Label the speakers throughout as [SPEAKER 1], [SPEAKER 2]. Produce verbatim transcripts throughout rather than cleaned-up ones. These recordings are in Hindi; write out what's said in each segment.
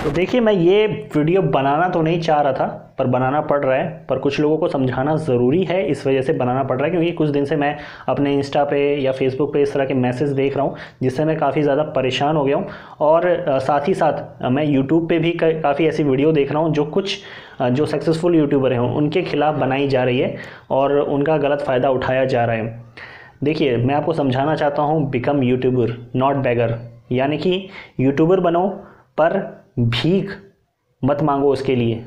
[SPEAKER 1] तो देखिए, मैं ये वीडियो बनाना तो नहीं चाह रहा था, पर बनाना पड़ रहा है। पर कुछ लोगों को समझाना ज़रूरी है, इस वजह से बनाना पड़ रहा है, क्योंकि कुछ दिन से मैं अपने इंस्टा पे या फेसबुक पे इस तरह के मैसेज देख रहा हूँ, जिससे मैं काफ़ी ज़्यादा परेशान हो गया हूँ। और अ, साथ ही साथ अ, मैं यूट्यूब पे भी काफ़ी ऐसी वीडियो देख रहा हूँ जो कुछ अ, जो सक्सेसफुल यूट्यूबर हैं उनके खिलाफ़ बनाई जा रही है और उनका गलत फ़ायदा उठाया जा रहा है। देखिए, मैं आपको समझाना चाहता हूँ, बिकम यूट्यूबर नॉट बेगर, यानी कि यूट्यूबर बनो पर भीख मत मांगो उसके लिए।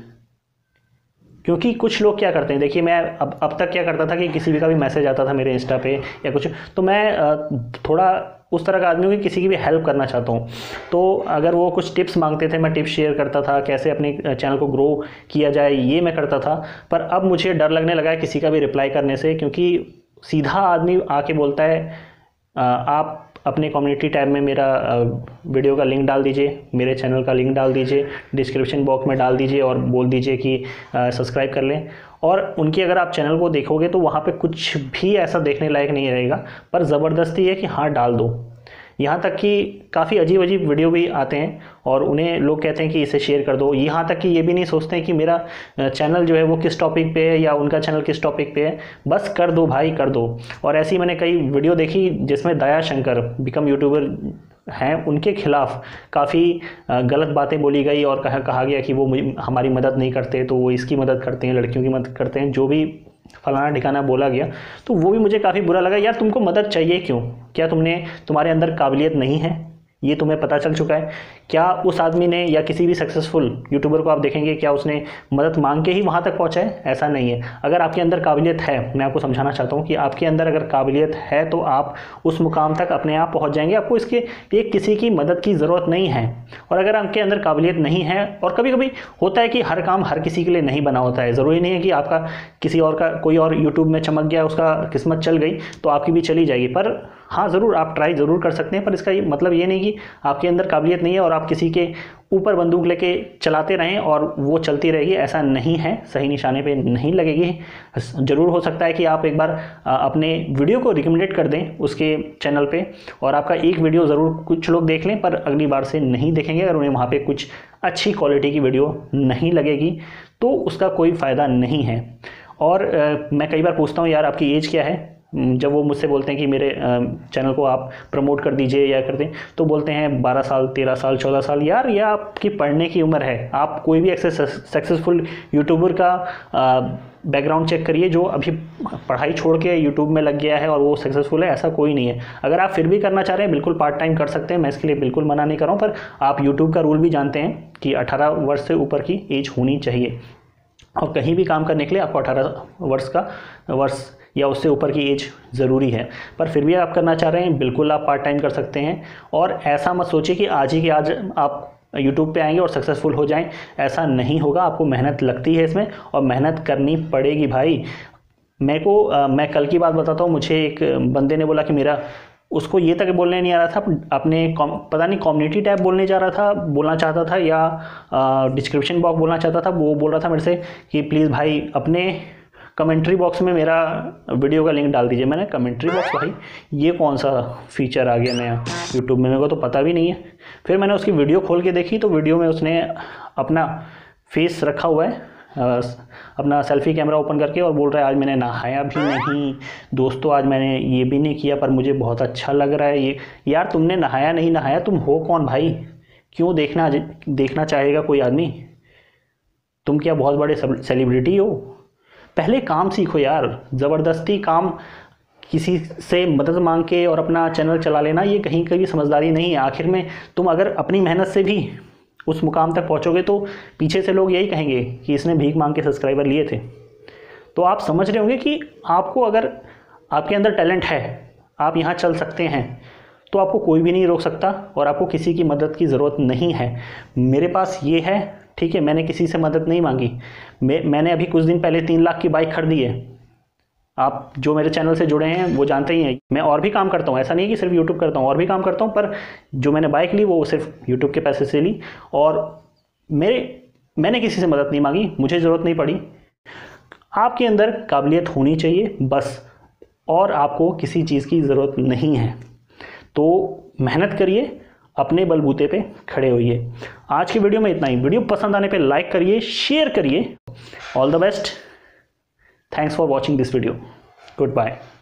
[SPEAKER 1] क्योंकि कुछ लोग क्या करते हैं, देखिए मैं अब अब तक क्या करता था कि किसी भी का भी मैसेज आता था मेरे इंस्टा पे या कुछ, तो मैं अ, थोड़ा उस तरह का आदमी हूँ कि किसी की भी हेल्प करना चाहता हूँ। तो अगर वो कुछ टिप्स मांगते थे, मैं टिप्स शेयर करता था, कैसे अपने चैनल को ग्रो किया जाए ये मैं करता था। पर अब मुझे डर लगने लगा है किसी का भी रिप्लाई करने से, क्योंकि सीधा आदमी आके बोलता है अ, आप अपने कम्युनिटी टैब में मेरा वीडियो का लिंक डाल दीजिए, मेरे चैनल का लिंक डाल दीजिए, डिस्क्रिप्शन बॉक्स में डाल दीजिए और बोल दीजिए कि सब्सक्राइब कर लें। और उनकी अगर आप चैनल को देखोगे तो वहाँ पे कुछ भी ऐसा देखने लायक नहीं रहेगा, पर ज़बरदस्ती है कि हाँ डाल दो। यहाँ तक कि काफ़ी अजीब अजीब वीडियो भी आते हैं और उन्हें लोग कहते हैं कि इसे शेयर कर दो। यहाँ तक कि ये भी नहीं सोचते हैं कि मेरा चैनल जो है वो किस टॉपिक पे है या उनका चैनल किस टॉपिक पे है, बस कर दो भाई कर दो। और ऐसी मैंने कई वीडियो देखी जिसमें दया शंकर बिकम यूट्यूबर हैं, उनके खिलाफ काफ़ी गलत बातें बोली गई और कहा कहा गया कि वो हमारी मदद नहीं करते, तो वो इसकी मदद करते हैं, लड़कियों की मदद करते हैं, जो भी फलाना ठिकाना बोला गया। तो वो भी मुझे काफ़ी बुरा लगा। यार तुमको मदद चाहिए क्यों? क्या तुमने तुम्हारे अंदर काबिलियत नहीं है? ये तुम्हें पता चल चुका है। क्या उस आदमी ने या किसी भी सक्सेसफुल यूट्यूबर को आप देखेंगे क्या उसने मदद मांग के ही वहाँ तक पहुँचा है? ऐसा नहीं है। अगर आपके अंदर काबिलियत है, मैं आपको समझाना चाहता हूँ कि आपके अंदर अगर काबिलियत है तो आप उस मुकाम तक अपने आप पहुँच जाएंगे। आपको इसके लिए किसी की मदद की ज़रूरत नहीं है। और अगर आपके अंदर काबिलियत नहीं है, और कभी कभी होता है कि हर काम हर किसी के लिए नहीं बना होता है, ज़रूरी नहीं है कि आपका किसी और का कोई और यूट्यूब में चमक गया, उसका किस्मत चल गई तो आपकी भी चली जाएगी। पर हाँ ज़रूर आप ट्राई ज़रूर कर सकते हैं, पर इसका ये मतलब ये नहीं कि आपके अंदर काबिलियत नहीं है और आप किसी के ऊपर बंदूक लेके चलाते रहें और वो चलती रहेगी। ऐसा नहीं है, सही निशाने पे नहीं लगेगी। ज़रूर हो सकता है कि आप एक बार अपने वीडियो को रिकमेंडेड कर दें उसके चैनल पे और आपका एक वीडियो ज़रूर कुछ लोग देख लें, पर अगली बार से नहीं देखेंगे। अगर उन्हें वहाँ पे कुछ अच्छी क्वालिटी की वीडियो नहीं लगेगी तो उसका कोई फ़ायदा नहीं है। और आ, मैं कई बार पूछता हूँ, यार आपकी एज क्या है? जब वो मुझसे बोलते हैं कि मेरे चैनल को आप प्रमोट कर दीजिए या कर दें, तो बोलते हैं बारह साल, तेरह साल, चौदह साल। यार यह आपकी पढ़ने की उम्र है। आप कोई भी सक्सेसफुल यूट्यूबर का बैकग्राउंड चेक करिए जो अभी पढ़ाई छोड़ के यूट्यूब में लग गया है और वो सक्सेसफुल है, ऐसा कोई नहीं है। अगर आप फिर भी करना चाह रहे हैं, बिल्कुल पार्ट टाइम कर सकते हैं, मैं इसके लिए बिल्कुल मना नहीं कर रहा हूँ। पर आप यूट्यूब का रूल भी जानते हैं कि अठारह वर्ष से ऊपर की एज होनी चाहिए और कहीं भी काम करने के लिए आपको अठारह वर्ष का वर्ष या उससे ऊपर की एज ज़रूरी है। पर फिर भी आप करना चाह रहे हैं, बिल्कुल आप पार्ट टाइम कर सकते हैं। और ऐसा मत सोचिए कि आज ही के आज आप यूट्यूब पे आएंगे और सक्सेसफुल हो जाएं, ऐसा नहीं होगा। आपको मेहनत लगती है इसमें और मेहनत करनी पड़ेगी भाई। मेरे को आ, मैं कल की बात बताता हूँ। मुझे एक बंदे ने बोला कि मेरा उसको ये तक बोलने नहीं आ रहा था, अपने पता नहीं कम्युनिटी टैब बोलने जा रहा था, बोलना चाहता था या डिस्क्रिप्शन बॉक्स बोलना चाहता था। वो बोल रहा था मेरे से कि प्लीज़ भाई अपने कमेंट्री बॉक्स में मेरा वीडियो का लिंक डाल दीजिए। मैंने कमेंट्री बॉक्स, भाई ये कौन सा फीचर आ गया नया यूट्यूब में? मेरे को तो पता भी नहीं है। फिर मैंने उसकी वीडियो खोल के देखी तो वीडियो में उसने अपना फेस रखा हुआ है, अपना सेल्फी कैमरा ओपन करके, और बोल रहा है आज मैंने नहाया भी नहीं दोस्तों, आज मैंने ये भी नहीं किया, पर मुझे बहुत अच्छा लग रहा है ये। यार तुमने नहाया नहीं नहाया, तुम हो कौन भाई? क्यों देखना देखना चाहेगा कोई आदमी? तुम क्या बहुत बड़े सेलिब्रिटी हो? पहले काम सीखो यार। ज़बरदस्ती काम किसी से मदद मांग के और अपना चैनल चला लेना, ये कहीं कभी समझदारी नहीं है। आखिर में तुम अगर अपनी मेहनत से भी उस मुकाम तक पहुंचोगे तो पीछे से लोग यही कहेंगे कि इसने भीख मांग के सब्सक्राइबर लिए थे। तो आप समझ रहे होंगे कि आपको अगर आपके अंदर टैलेंट है, आप यहाँ चल सकते हैं, तो आपको कोई भी नहीं रोक सकता और आपको किसी की मदद की ज़रूरत नहीं है। मेरे पास ये है, ठीक है, मैंने किसी से मदद नहीं मांगी। मैं मैंने अभी कुछ दिन पहले तीन लाख की बाइक खरीदी है। आप जो मेरे चैनल से जुड़े हैं वो जानते ही हैं। मैं और भी काम करता हूँ, ऐसा नहीं है कि सिर्फ यूट्यूब करता हूँ, और भी काम करता हूँ, पर जो मैंने बाइक ली वो सिर्फ यूट्यूब के पैसे से ली और मेरे मैंने किसी से मदद नहीं मांगी, मुझे ज़रूरत नहीं पड़ी। आपके अंदर काबिलियत होनी चाहिए बस, और आपको किसी चीज़ की ज़रूरत नहीं है। तो मेहनत करिए, अपने बलबूते पे खड़े होइए। आज की वीडियो में इतना ही। वीडियो पसंद आने पे लाइक करिए, शेयर करिए। All the best. Thanks for watching this video. Good bye.